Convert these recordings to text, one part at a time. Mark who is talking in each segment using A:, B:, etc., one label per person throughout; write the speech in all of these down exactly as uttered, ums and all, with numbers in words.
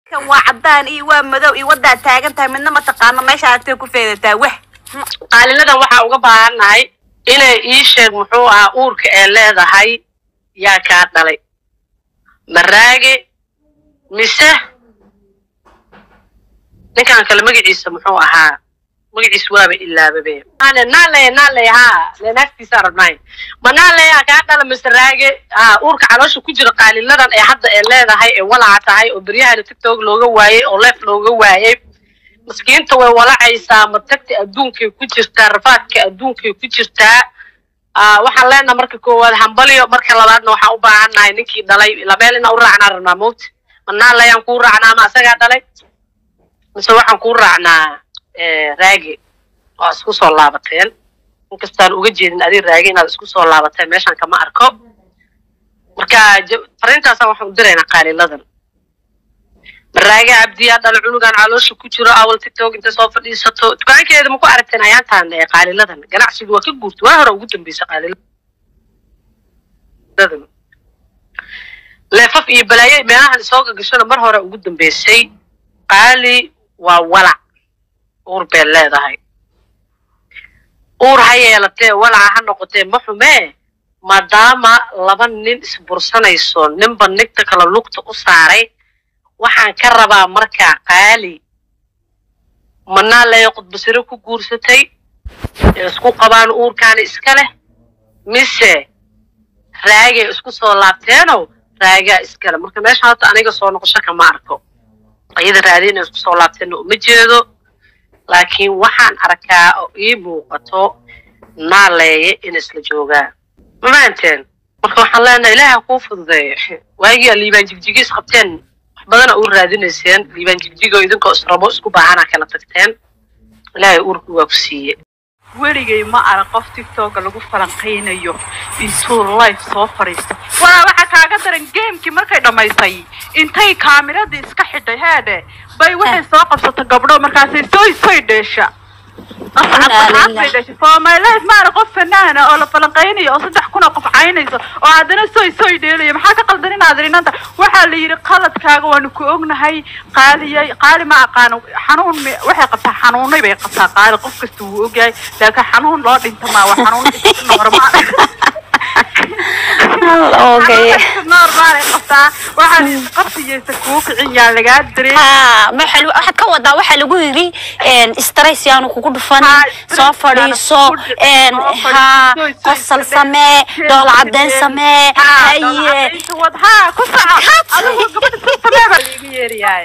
A: كان وعدان إيه ومدو إيه ودا تاجن تاي من ما تقارن ما شاء تكو في التاوه
B: قال لنا waxa uga baahanahay inay ii sheeg muxuu ah uurka ee leedahay yaa ka dhalay maraage mise ninkan kale magaciisa muxuu ahaa magaciisa waaba ilaababe ana naale naale ha leenaagti sarnay manaale yaa ka dhalay maraage ah uurka caloosha ku jira qaaliladan ee hadda ee leedahay ee walaa tahay oo bariyaha TikTok looga waayay oo leef looga waayay مسكينته ولا عيسى متكتي أدونك كوتشتا رفاتك أدونك كوتشتا آه وحنا لنا مركب كواد همبليو مركب لبعضنا وحوبا عنا نكى دلائي لبالنا ورعنا رناموت منا لا ينكور عنا ما سجى دلائي مسوي حنكور عنا راجي أسكوس الله بتين ممكن وجدي نادي راجي نادي أسكوس الله بتين ماشان كما أركب مركب فرنتا سوا حندرنا قالي لذن راجع عبدي هذا العنق عن علوش كتير أول تيك أنت صافر دي ستو كان كده مكو عرفتنا يا تان قال لذن جناح سيدوا كي قلت وهرا وجودن بيس قال لذن لا فف يبلاي ما أنا سوق قشنا مرة هرا وجودن بيسي قالي وولع أور بالله ده هاي أور هاي يلتة ولع هنقطة محمى ما دام لبن ننس برسنا يسون نبى نكتك على لقطة أسرعي waxaan ka rabaa marka qaali manaa la yaqad basiro ku guursatay isku qabaan uurkaan iska leh mise raage isku soo laabteeno raaga iska leh marka meesha hada aniga soo noqosho kama arko ayada raadina isku soo laabteen oo ma jeedo laakiin waxaan arkaa oo ii muuqato naaleeye in isla joogaa maanteen marka waxaan leenahay ilaahay ku fududeeyo waagi liibaan jigjigis qabteen بدنا أقول رادين سين ليبان جيجو إذن كأسرابوس كوباهنا كلا تكتين لا يقول وقسية
C: وريجي ما أنا قف تيك توك اللي قف فلانقين يو إنتو لايف صوفريست وأنا وحكا قدر الجيم كي مركي لما يصي إنتي كاميرا دي سكحد هذا باي واحد ساقف ستقبلو مركاسي سوي سوي ديشا فما لايف ما أنا قف فنانة أو فلانقين أو صدق كنا قف عيني وعندنا سوي سوي ديلي محاكا قلدني ناظرين أنت waxaa la yiri qaladkaaga waan ku ognahay qaaliye qaali ma aqaan xanuun waxa qabta xanuunay bay qabtaa qaali qof kasta uu ogyahay laakiin xanuun loo dhinta ma waa xanuun normal
D: okay
C: normal qabta waxa qabtiyeysa ku kiciyaa laga diray
D: ha ma xal waxa ka wada waxa lagu yiri een stress yaanu kugu dhufan soo fadhiiso een ha qosal samee dool cadeen samee haye
C: wadha ku saca adigu gabadha sameeba liiga yeeriyay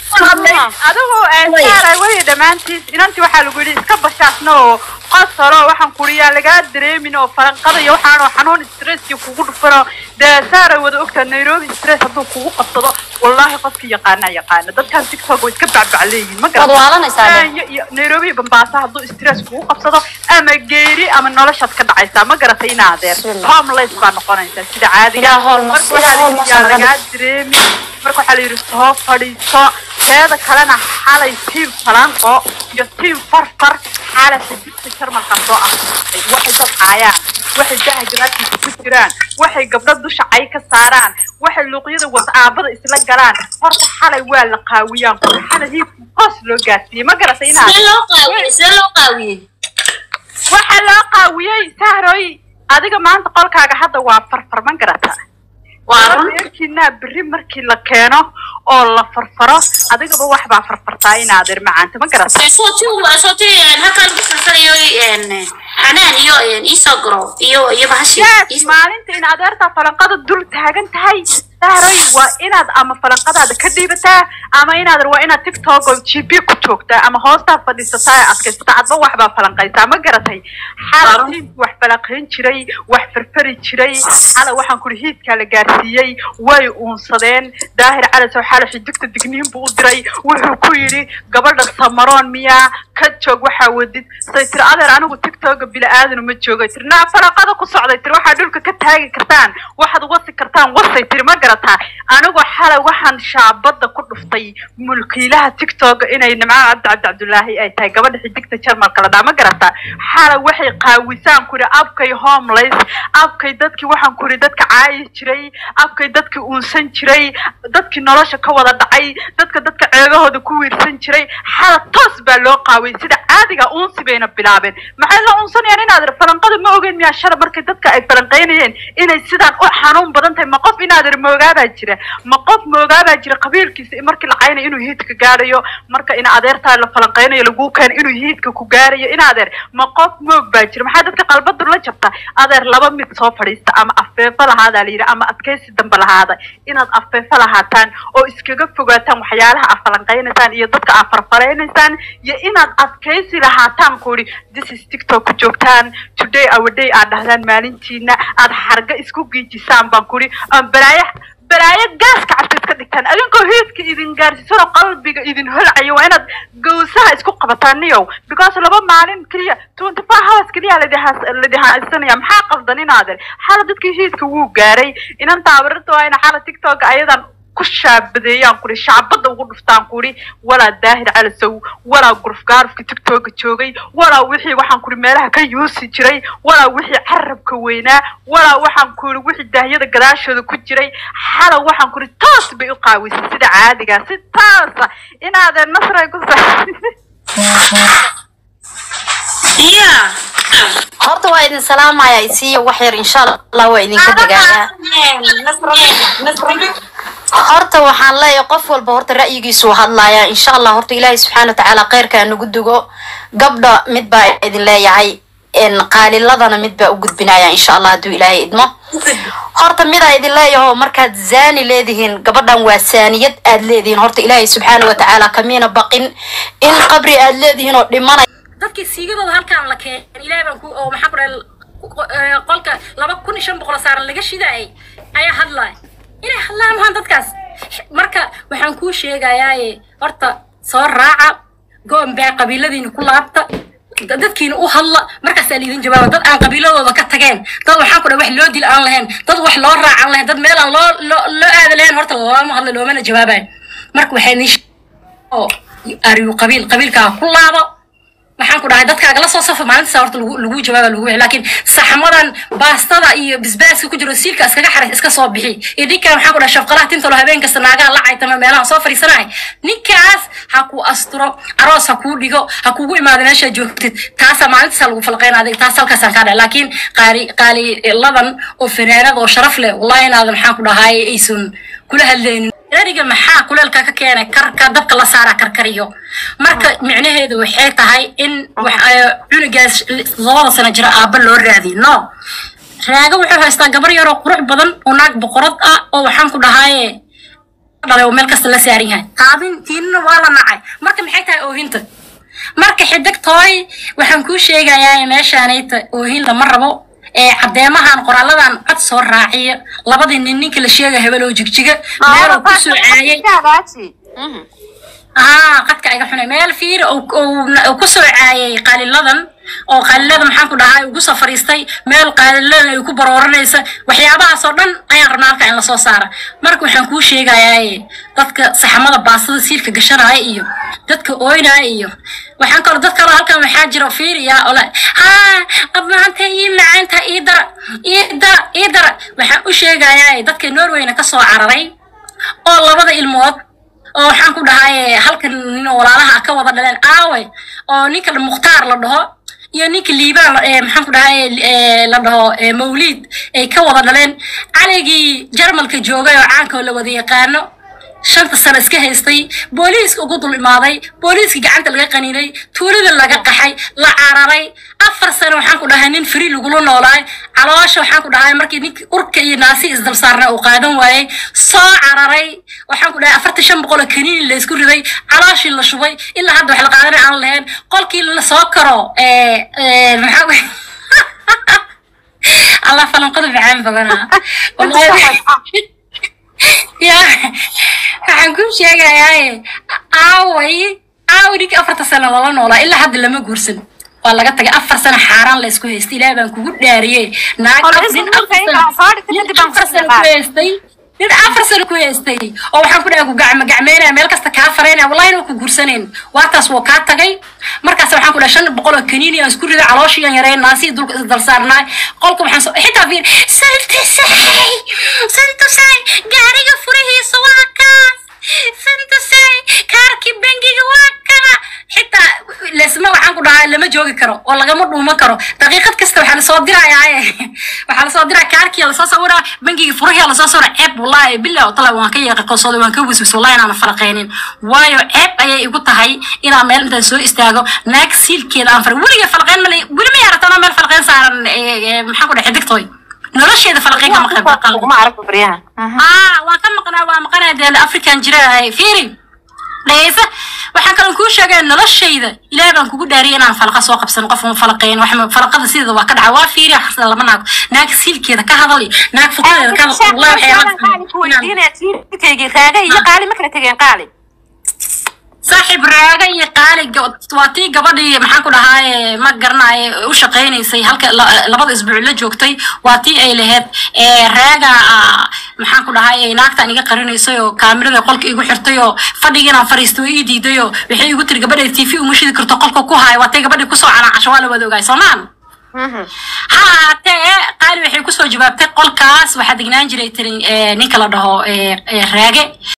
C: adigu aan saaray way dhamaantiis inantii waxa lagu yiri iska bashaasno qasaro waxaan kuriyaa laga dareemin oo faranqada iyo waxaan xanuun stress kugu dhufano da saaray wada ogta Nairobi stress haduu kugu qabsado wallahi qofkii yaqaan yaqaan dadkan TikTok way iska bacbacleeyeen ma garan Nairobi Mombasa haduu stress kugu qabsado ama geeri ama noloshaad ka dhacaysa ma garatay in adeer homeless baa noqonaysa sida caadiga marka laga dareemin marka waxa la yiri soo fadhiiso هذا كلنا حالي تيم فلانقو يو تيم فرفر حالة سجدت شرما قصوة واحد ضد عيان واحد جاه جراتي كتيران واحد قبل دوش عيك الساران واحد لقيده وصعبة إسلاك جران فرق حالي ولا قويان حالة هي قصلو قاسي ما قرأتينا
D: سلو قوي سلو قوي
C: واحد لا قوي سهروي هذا كمان تقول كاجا حتى وفرفر ما قرأتها واركينا بري مركي لكانه أو لا فرفرة هذا قبل واحد فرفرتاي نادر معاه أنت ما قرأت
D: صوتي صوتي يعني هكذا بفرفر يو يعني حنان يو يعني إيساقرو يو يبهشي
C: ما أنت إن أدرت فلقد الدول تاجن تهاي تهري وإن هذا أما فلقد هذا كذبته أما إن هذا وإن تيك توك وشيبي كتوكته أما هوستا فدي ستاي أسكت تعب واحد فلقد ما قرأت هاي حالتي واحد فلقين شري واحد فرفري شري على واحد كرهيت كالجارسية ويونصدين ظاهر على سو حالة حدقت الدقنين بودري وحكويري قبل السمران مياه كتشوق وحاودد سيتر أذر أنا وتيك توك بلا آذن ومتشوق ترى نعم فلقد قصة على ترى واحد دولك كتهاجي كرتان واحد وصي كرتان وصي ترى ما garataa anigu xalay waxaan shaabada ku dhuftay mulkiilaha tiktok inay nimca cabdi cabdullaahi ay tahay gabadha xidigta jarmalka la dhaama garataa xalay waxay qaawisaan kuri abkay homeless abkay dadkii waxaan kuri dadka caayi jiray abkay dadkii uunsan jiray dadkii nolosha ka wada dhacay dadka dadka ceegahooda ku wiirsan jiray xalay toos baa loo qaaway sida caadiga uunsi bayna bilaabeen maxay la uunsanayaan inaad falanqada ma ogeen miyaa shalay markay dadka ay falanqaynayeen inay sidaan u xanuun badan tahay ma qof inaad moogaabaa jira ma qof moogaabaa jira qabiilkiisa markii la caynay inuu hiidka gaarayo marka ina adeertaa la falanqaynayo lagu keen inuu hiidka ku gaarayo in adeer ma qof moog baa jira maxaa dadka qalbadu la jabta adeer laba mid soo fadhiista ama afeefo lahaada la yidhi ama adkaysi dambe lahaada inaad afeefo lahaataan oo iskaga fogaataan waxyaalaha aad falanqaynaysaan iyo dadka aad farfaraynaysaan iyo inaad adkaysi lahaataan ku yidhi this is tiktok ku joogtaan today our day aad dhahdaan maalintiina aad xarga isku giijisaan baan ku yidhi balaaya balaaya gaaska cabta iska dhigtaan adinkoo hiidka idin gaarsiisano qalbiga idin holcayo waa inaad gawsaha isku qabataan niyow because laba maalin keliya twenty four hours keliya ladihaasanaya maxaa qaldan inaader xala dadkii hiidka wuu gaaray inan taabarinta waa ina xala tiktok ayadan ku shaabadeeyaan kuri shacbada ugu dhuftaan kuri walaa daahir calasow walaa gurufgaarufka tiktoka joogay walaa wixii waxaan kuri meelaha ka yuusi jiray walaa wixii carabka weynaa walaa waxaan kuri wixii daahyada gadaashooda ku jiray xala waxaan kuri toos bay u qaawisay sida caadiga si taasa inaadeen nasray ku
D: iya horta waa idin salaamaya isiiyo wax yar insha Allah waa idinka dagaaya horta waxaan leeyahay qof walba horta ra'yigiisu hadlaaya insha Allah horta Ilaahay subhanahu wa ta'ala khayrka nagu dugo gabdha mid baa idin leeyahay in qaaliladana mid baa u gudbinaya insha Allah haduu Ilaahay idmo horta mid ay idin leeyahay markaad zaani leedihiin gabadhan waa saaniyad aad leedihiin horta Ilaahay subhanahu wa ta'ala kamiina baqin in qabri aad leedihiin oo dhimanay
E: dadkii siigadooda halkaan la keenay Ilaahay baan ku oo maxaa qoray qolka laba kun iyo shan boqol saaran laga shiday ayaa hadlay inay hadlaan waxaan dadkaas marka waxaan kuu sheegayaa horta soo raaca go'an baa qabiiladiina ku laabta dadkiina u hadla markaas ay idin jawaab dad aan qabiiladooda ka tageen dad waxaan ku dhaw wax loo dil aan lahayn dad wax loo raacan lahayn dad meel aan loo loo aad lahayn horta lama hadla loomana jawaabay marka waxay nish oo ariyo qabiil qabiilka ku laabo waxaan ku dhahay dadkaaga la soo safo maalinta horta lagu lagu jawaab lagu laakiin saxmadan baastada iyo bisbaaska ku jiro siilka iskaga xaray iska soo bixi idinka waxaan ku dhahay shaqalaha tinta loo habeen kasta naaga la caytama meelaha soo fariisanaay ninkaas ha ku asturo aroos ha ku dhigo ha kugu imaado meesha joogtid taas maalinta lagu falqeynaaday taas halkaas aan ka dhahay laakiin qaali qaali ladan oo fanaanad oo sharaf leh wallahi inaad waxaan ku dhahay aysan kula hadleen eriga maxaa kuleelka ka keenay karka dabka la saara karkariyo marka micnaheedu waxay tahay in cunugaas labada sano jira aaba loo raadiyo no raaga wuxuu haystaa gabar yar oo qurux badan oo naag boqorad ah oo waxaan ku dhahay dhalay oo meel kasta la saarin yahay qaadintiina waa la nacay marka maxay tahay oohinta marka xidig tooy waxaan ku sheegayaa meeshaanayta oohin lama rabo ee cadeemahan qoraaladan cod soo raaciyo labadii nin ninka la sheegay hebel oo jigjiga meel ku soo caayay ah qadka ay xunay meel fiir oo ku soo caayay qaaliladan oo qaalilada maxaan ku dhahay ugu soo fariistay meel qaalilada ay ku barooranaysa waxyaabahaas oo dhan ayaan rabnaa in la soo saaro marka waxaan ku sheegayaa dadka saxamada baasada siilka gashanaya iyo dadka ooynaya iyo waxaan kale dadka halkan waxa jira fiiriya oo la ha abmaanta iyo maanta ida ida ida waxaan u sheegayaa dadka Norwayna ka soo cararay oo labada ilmood oo waxaan ku dhahay halkan nin walaalaha ka wada dhaleen aawe oo ninka Mukhtaar la dhaho iyo ninka liibaan ee maxaan ku dhahay la dhaho Mawlid ay ka wada dhaleen caligii Jarmalka joogay oo caanka la wada yaqaano shanta sano iska haystay booliiska ugu dul imaaday booliiska gacanta laga qaniinay tuulada laga qaxay la cararay afar sano waxaan ku dhahay nin free lagu noolaay caloosha waxaan ku dhahay markii ninka urka iyo naasi isdal saarna uu qaadan waayay soo cararay waxaan ku dhahay afartan iyo shan boqol kaniin la isku riday calooshii la shubay ilaa hadda wax la qaadanay aan lahayn qolkii la soo karo ee ee maxaa Allah falan qad fiican bagana wallahi يا حنقول شيء يا أوي أوي ديك أفرت سنة والله نولا إلا حد لما جورسن والله قلت أفر سنة حاران لسكوه استيلا بنكو داريه ناك أفرين أفر سنة أفر سنة كويستي nin afar sano ku haystay oo waxaan ku dhahay ku gacmo gacmeynaya meel kasta kaa fareenaya wallahi inuu ku guursaneen waa taas wuu kaa tagay markaas waxaan ku dhahay shan boqol oo kaniini aan isku riday calooshii aan yareyn naasi dulka is dal saarnay qolka waxaan soo xitaa fiir santasay santasay gaariga furihiisa waa kaas santasay kaarkii bangiga waa kana xitaa lesma waxaan ku dhahay lama joogi karo oo lagama dhuuman karo daqiiqad kasta waxaa la soo dirayaa waxaa la soo diraa kaarkii la soo sawiraa bangiga furihiisa la soo sawiraa ceeb wallahi billahi tala waan ka yeeqay qosooda waan ka wiswis wallahi inaan farqeynin waayo ceeb ayay igu tahay inaan meel intaan soo istaago naag siilkeeda aan far weliga falqeen ma weli ma yaratana meel falqeen saaran maxaan ku dhahay digtooy nolosheeda falqeen kama qayb qaadan
A: ma arag bariyahan
E: ah waan ka maqnaa waa maqnaa deel african jiray fiiri leeyahay waxaan kale ku sheegay noloshayda ilaahay baan kugu dhaariyay inaan falqa soo qabsan qof ma falqeen wax falqada sida waa ka dhacay waa fiiri xasna lama naag naag siilkeeda ka hadal naag fuqadeeda ka hadal wallahi
A: waxay raaga iyo qaali ma kala tageen qaali
E: صاحب راجع يقال تواتي قبضي محاكو لهاي ما قرنا وش قيني سي هلك لبض أسبوع اللي جوكتي واتي أي لهاد راجع محاكو لهاي ناقطة نيجا قريني سيو كاميرا يقولك يقول حرتيو فدينا فريستو إيدي ديو بحي يقول تري قبضي تيفي ومشي ذكرت قولك كوهاي واتي قبضي كسو على عشوال ودو جاي صمان ها تي قالوا يحيي كسو جبابتي قولكاس واحد جنان جري تري نيكلا ده راجع